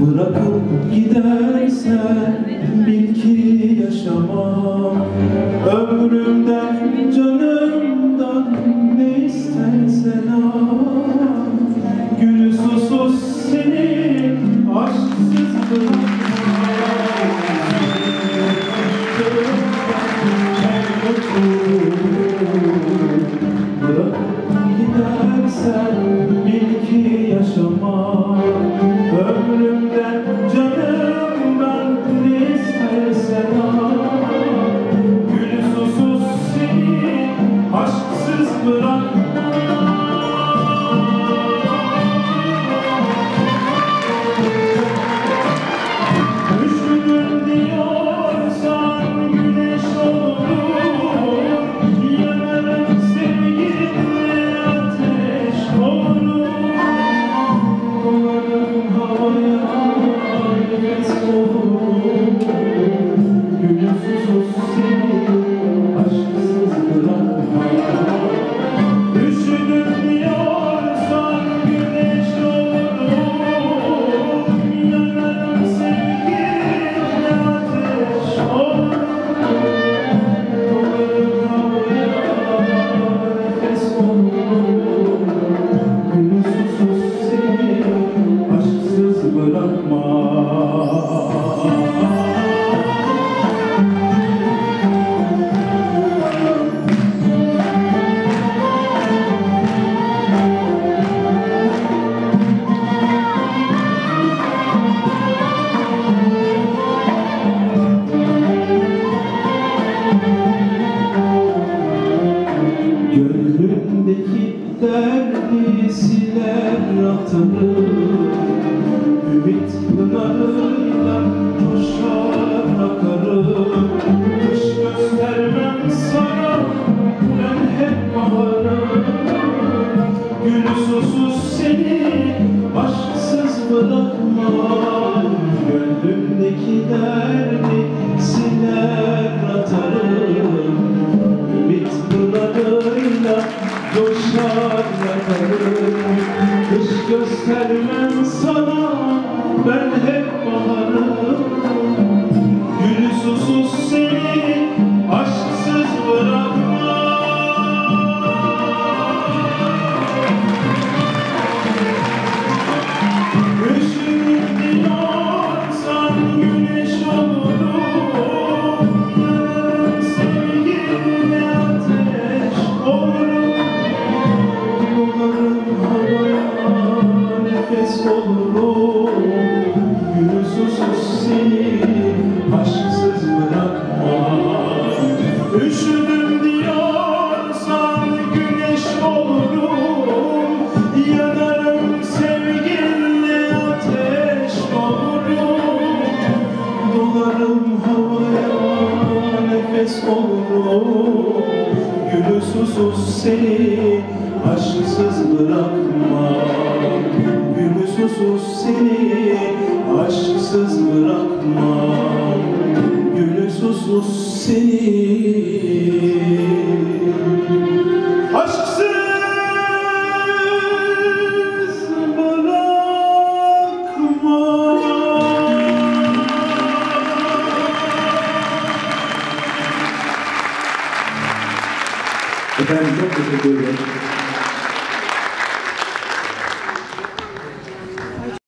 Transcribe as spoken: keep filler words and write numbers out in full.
Bırakıp gidersen bil ki yaşamam. Ömrümden, canımdan ne istersen al. Gülü susuz seni aşksız bırakmam. Bırakıp gidersen bil ki yaşamam. Ömrümden, canımdan ne istersen al. Gülü susuz seni aşksız bırakmam. Üşüdüm diyorsan güneş olurum. Yanarım sevginle ateş olurum. Dolarım havaya nefes olurum. Gülü susuz seni aşksız bırakmam. Üşüdüm diyorsan güneş olurum. Yanarım sevginle ateş olurum. Dolarım havaya nefes olurum. Gülü susuz seni aşksız bırakmam. Gönlümdeki derdi siler atarım. Ümit pınarıyla coşar akarım. Kış göstermem sana ben hep baharım. Gülü susuz seni aşksız bırakmam. Gönlümdeki derdi siler atarım. Ümit pınarıyla coşar yakarım. Kış göstermem sana ben hep baharım. Gülü susuz seni aşksız bırakmam. Üşüdüm diyorsan güneş olurum. Yanarım sevginle ateş olurum. Dolarım havaya nefes olurum. Gülü susuz seni aşksız bırakmam. Üşüdüm diyorsan güneş olurum. Yanarım sevginle ateş olurum. Dolarım havaya nefes olurum. Gülü susuz seni aşksız bırakmam. Gülü susuz seni aşksız bırakmam. Gülü susuz seni aşksız bırakmam. Efendim çok teşekkür ederim.